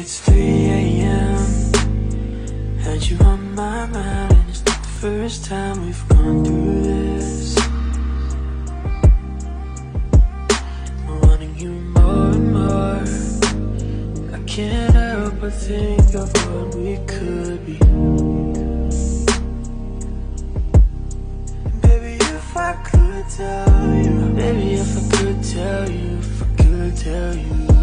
It's 3 a.m. Had you on my mind, and it's not the first time we've gone through this. I'm wanting you more and more. I can't help but think of what we could be. Baby, if I could tell you, baby, if I could tell you, if I could tell you